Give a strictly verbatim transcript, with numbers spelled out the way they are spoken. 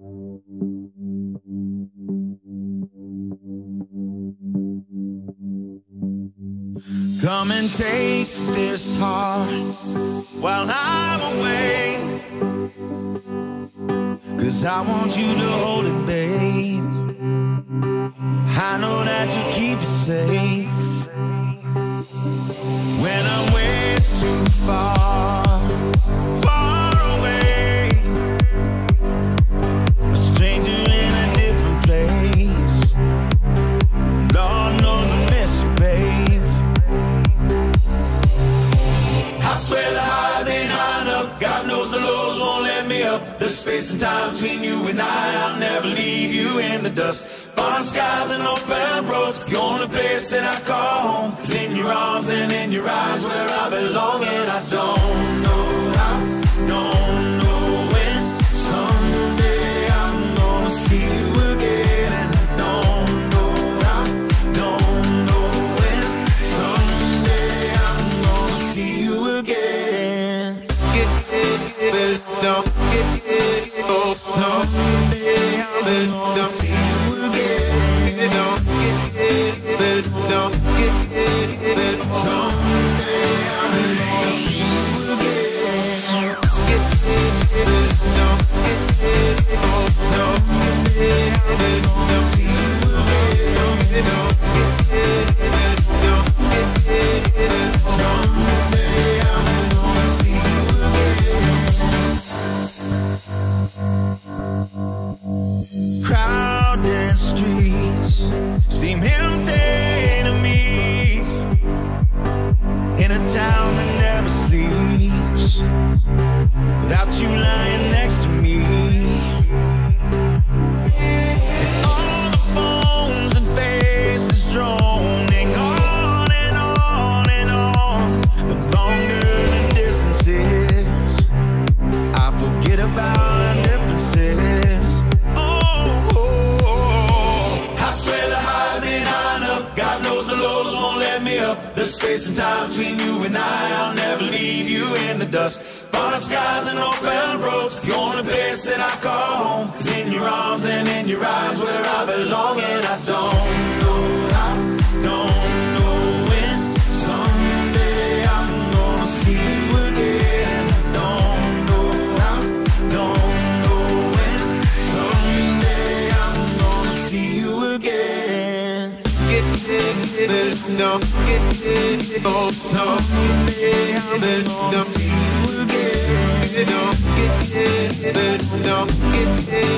Come and take this heart while I'm away, 'cause I want you to hold it, babe. I know that you keep it safe. When I'm way too far, far away, a stranger in a different place, Lord knows I miss you, babe. I swear the highs ain't high enough, God knows the lows won't let me up. There's space and time between you and I, I'll never leave you in the dust. Fun skies and open roads, the only place that I call home is in your arms and in your eyes where I belong. And I don't know how, don't know when, someday I'm gonna see you again. And I don't know how, don't know when, someday I'm gonna see you again. Get it, get it, don't get it, oh, someday I'm gonna see you again. Don't get it, but don't get it, but someday I'm gonna see you again. Get it, but don't get it, oh, someday I'm gonna see you again. Don't get it, but don't get it, but someday I'm gonna see you again. Crowded streets seem empty to me, in a town that never sleeps, without you lying next to me. And all the phones and faces droning on and on and on. The longer the distance is, I forget about our differences. There's space and time between you and I, I'll never leave you in the dust. Fun skies and open roads, the only place that I call home is in your arms and in your eyes where I belong. And I don't know how, don't know when, someday I'm gonna see you again. And I don't know how, don't know when, someday I'm gonna see you again. Get it, get it, don't get it, oh, someday I'm gonna see you again. Don't get it, but don't get it.